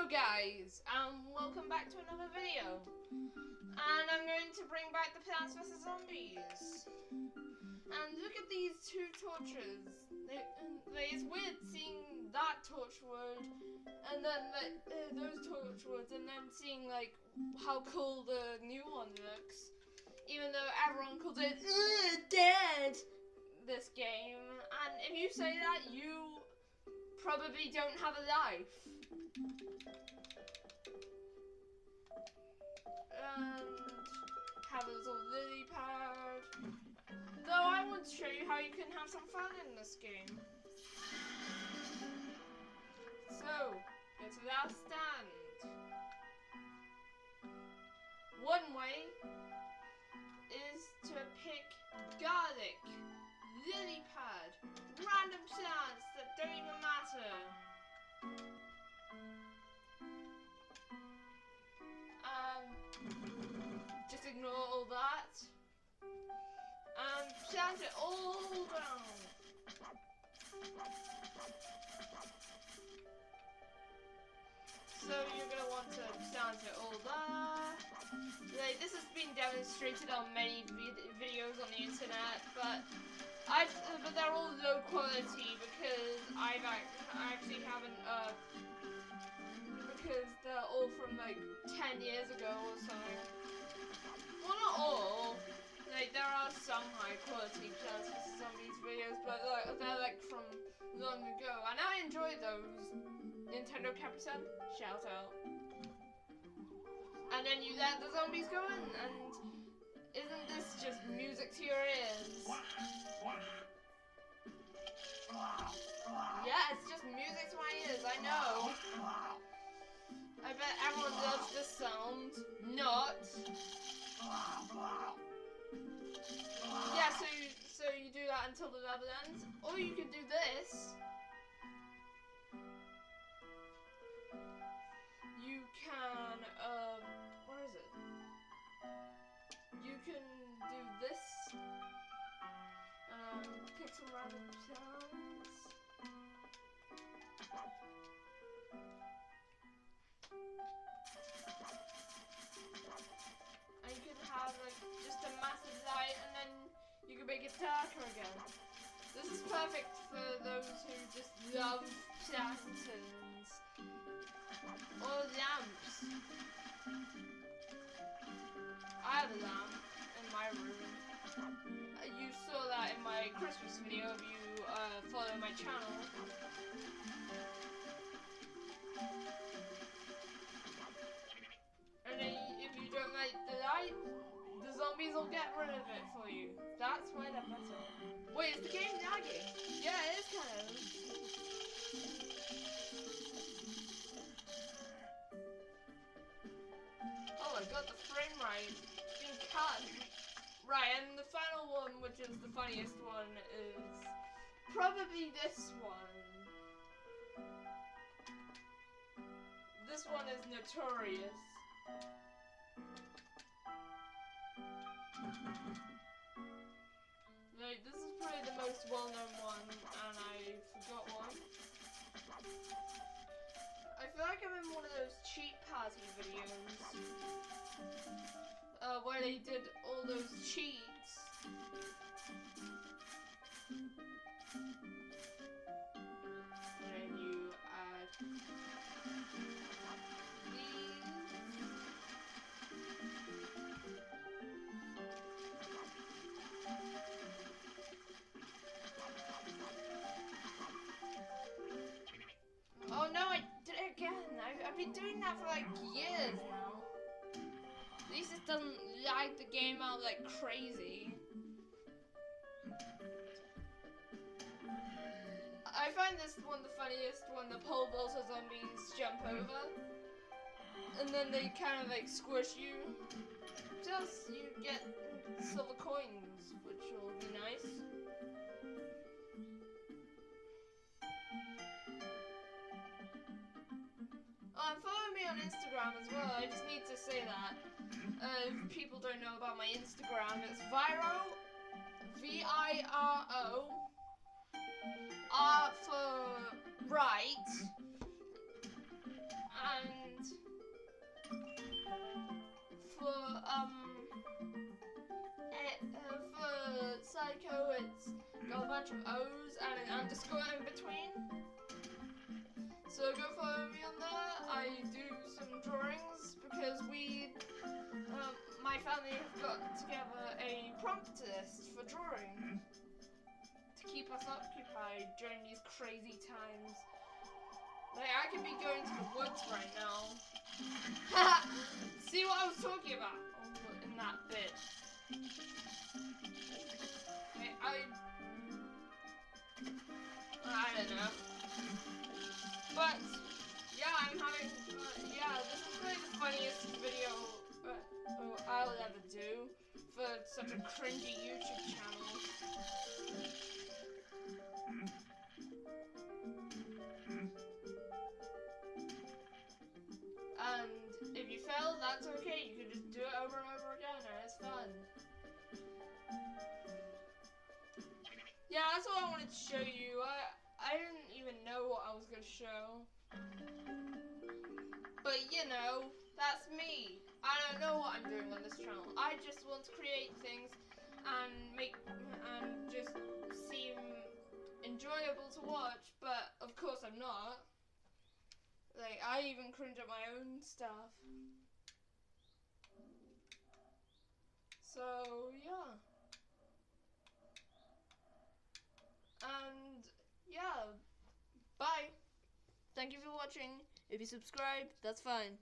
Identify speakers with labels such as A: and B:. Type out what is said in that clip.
A: Hello guys, and welcome back to another video. And I'm going to bring back the Plants vs Zombies. And look at these two torches. It's weird seeing that torchwood, and then those torchwoods, and then seeing like how cool the new one looks. Even though everyone calls it dead, this game. And if you say that, you probably don't have a life. And have a little lily pad. Though I want to show you how you can have some fun in this game. So, go to Last Stand. One way is to pick garlic, lily pad, random plants that don't even matter. Just ignore all that and plant it all down. So you're going to want to plant it all there. Like, this has been demonstrated on many videos on the internet, but they're all low quality because I actually haven't because they're all from like 10 years ago or something. Well, not all. Like, there are some high quality Plants vs Zombies videos, but like, they're like from long ago, and I enjoy those. Nintendo Captain, shout out. And then you let the zombies go in, and isn't this just music to your ears? Yeah, it's just music to my ears, I know. I bet everyone loves this sound. Not. Yeah, so you do that until the level ends, or you can do this. You can where is it? You can do this. Pick some random sounds. And you can have like just a massive light, and then you can make it darker again. This is perfect for those who just love lanterns or lamps. I have a lamp in my room. You saw that in my Christmas video if you follow my channel. And then if you don't like the light, the zombies will get rid of it for you. That's why they're better. Wait, is the game lagging? Yeah, it is kind of. Oh my god, the frame rate is being cut. Right, and the final one, which is the funniest one, is probably this one. This one is notorious. Like, this is probably the most well-known one, and I forgot one. I feel like I'm in one of those cheat party videos, where they did all those cheats. And then you add these. Oh no, I did it again. I've been doing that for like years now. At least it doesn't lag the game out like crazy. I find this one the funniest when the pole vaulter zombies jump over. And then they kind of like squish you. Plus you get silver coins, which will be nice. Oh, and follow me on Instagram as well. I just need to say that. If people don't know about my Instagram, it's Viro, V-I-R-O, R for right, and got a bunch of O's and an underscore in between. So go follow me on there. I do some drawings because my family have got together a prompt list for drawing to keep us occupied during these crazy times. Like, I could be going to the woods right now. See what I was talking about in that bit. I don't know. But, yeah, I'm having, this is really the funniest video I'll ever do for such a cringy YouTube channel. And if you fail, that's okay. You can just do it over and over again, and it's fun. Yeah, that's all I wanted to show you. I didn't even know what I was going to show. But, you know, that's me. I don't know what I'm doing on this channel. I just want to create things and just seem enjoyable to watch, but of course I'm not. Like, I even cringe at my own stuff. So, yeah. And, yeah. Bye. Thank you for watching. If you subscribe, that's fine.